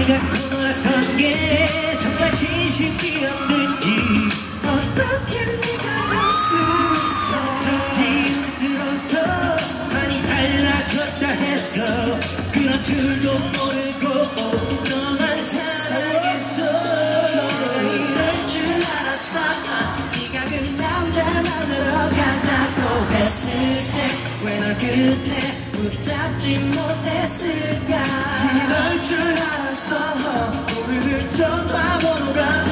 갖고 놀았던 게 정말 진심이었는지 어떻게 네가 알 수 있어 저 뒤를 들어서 많이 달라졌다 했어 그런 줄도 모르고 너만 사랑했어 이럴 줄 알았어 네가 그 남자 만나러 간다고 했을 때 왜 널 그때 붙잡지 못했을까 이럴 줄 알았어 오늘은 전화번호가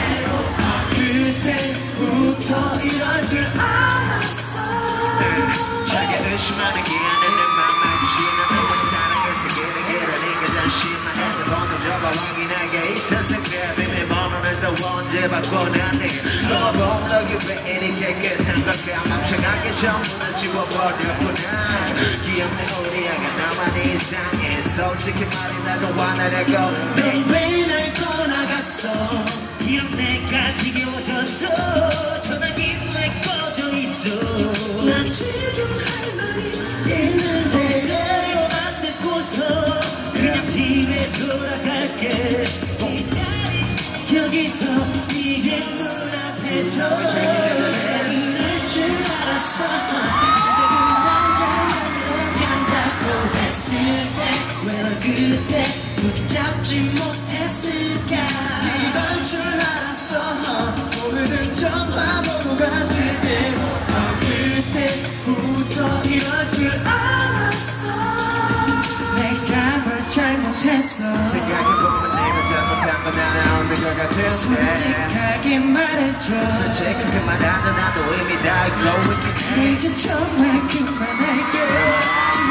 그때부터 이럴 줄 알았어 자기 의심하는 기한에는 맘맞지는 너무 사랑해서 그러니까 잠시만 핸드폰도 접어 확인하게 있었을 거야 내 번호는 또 언제 바꿔놨니 너 번호기 왜 이리 깨끗한 걸까 멍청하게 전부는 지워버렸구나 기억내 우리 아가 나만 이상해 솔직히 말해 나도 화나려고 왜 날 떠나갔어 이런 내가 지겨워졌어 전화기 왜 꺼져 있어 나 지금 할 말이 있는데 새로만 듣고서 그냥 집에 돌아갈게 여기서 이제 눈앞에서 이럴 줄 알았어 네가 그 남자 만나러 간다고 했을 때 왜 널 그때 붙잡지 못했을까 이럴 줄 알았어 오늘은 전화번호가 그때부터 이럴 줄 알았어 내가 뭘 잘못했어 생각해보면 내가 잘못한 건 하나 없는 것 같은데 솔직하게 말해줘 솔직하게 말하자 나도 이미 다 알고 있겠지 이제 정말 그만할게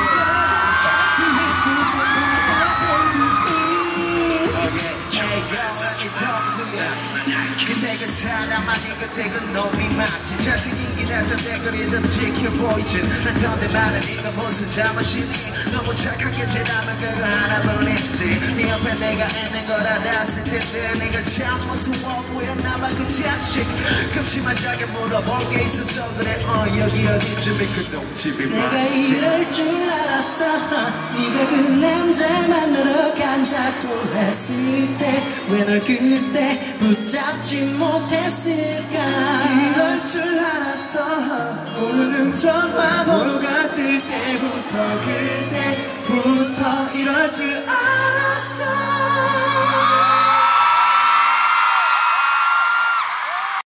그대가 사람아니 그대가 놈이 맞지 잘생기긴 했던데 그리듬 지켜보이지 않던데 말은 네가 무슨 잘못이니 너무 착하게 지나면 그거 하나 불리지 네 옆에 내가 있는 걸 알았을 텐데 네가 참 무서워 보여 나만 그 자식 큼지막하게 물어본 게 있어서 그래 여기 어디쯤에 그 똥집이 맞지 내가 이럴 줄 알았어 네가 그 남자 만나러 간다고 했을 때 왜 널 그때 붙잡지 못했을까 이럴 줄 알았어 오늘은 전화번호가 뜰 때부터 그때부터 이럴 줄 알았어